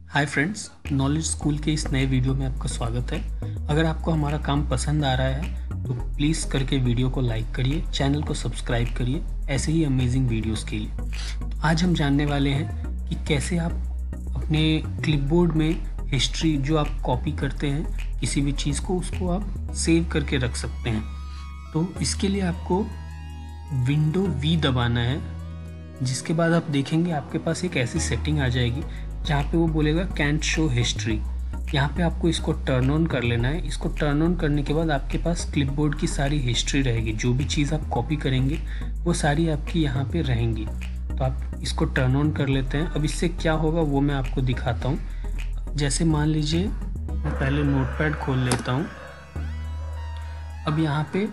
Hi friends, knowledge school के इस नए वीडियो में आपका स्वागत है। अगर आपको हमारा काम पसंद आ रहा है तो प्लीज़ करके वीडियो को लाइक करिए, चैनल को सब्सक्राइब करिए ऐसे ही अमेजिंग वीडियोस के लिए। आज हम जानने वाले हैं कि कैसे आप अपने क्लिपबोर्ड में हिस्ट्री जो आप कॉपी करते हैं किसी भी चीज़ को, उसको आप सेव करके रख सकते हैं। तो इसके लिए आपको विंडो V दबाना है, जिसके बाद आप देखेंगे आपके पास एक ऐसी सेटिंग आ जाएगी जहाँ पे वो बोलेगा कैंट शो हिस्ट्री। यहाँ पे आपको इसको टर्न ऑन कर लेना है। इसको टर्न ऑन करने के बाद आपके पास क्लिपबोर्ड की सारी हिस्ट्री रहेगी, जो भी चीज़ आप कॉपी करेंगे वो सारी आपकी यहाँ पे रहेंगी। तो आप इसको टर्न ऑन कर लेते हैं। अब इससे क्या होगा वो मैं आपको दिखाता हूँ। जैसे मान लीजिए मैं पहले नोटपैड खोल लेता हूँ। अब यहाँ पे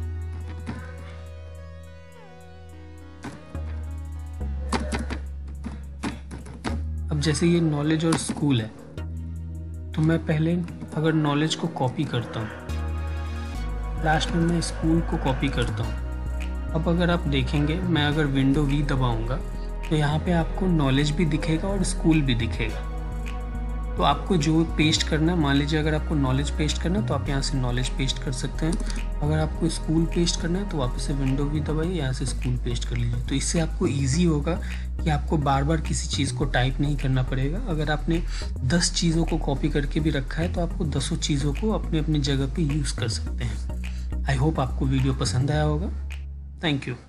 अब जैसे ये नॉलेज और स्कूल है, तो मैं पहले अगर नॉलेज को कॉपी करता हूँ, लास्ट में मैं स्कूल को कॉपी करता हूँ। अब अगर आप देखेंगे, मैं अगर विंडो V दबाऊंगा तो यहाँ पे आपको नॉलेज भी दिखेगा और स्कूल भी दिखेगा। तो आपको जो पेस्ट करना है, मान लीजिए अगर आपको नॉलेज पेस्ट करना है तो आप यहाँ से नॉलेज पेस्ट कर सकते हैं। अगर आपको स्कूल पेस्ट करना है तो वापस से विंडो V दबाइए, यहाँ से स्कूल पेस्ट कर लीजिए। तो इससे आपको ईजी होगा कि आपको बार बार किसी चीज़ को टाइप नहीं करना पड़ेगा। अगर आपने 10 चीज़ों को कॉपी करके भी रखा है तो आपको 10 चीज़ों को अपनी अपनी जगह पे यूज़ कर सकते हैं। आई होप आपको वीडियो पसंद आया होगा। Thank you.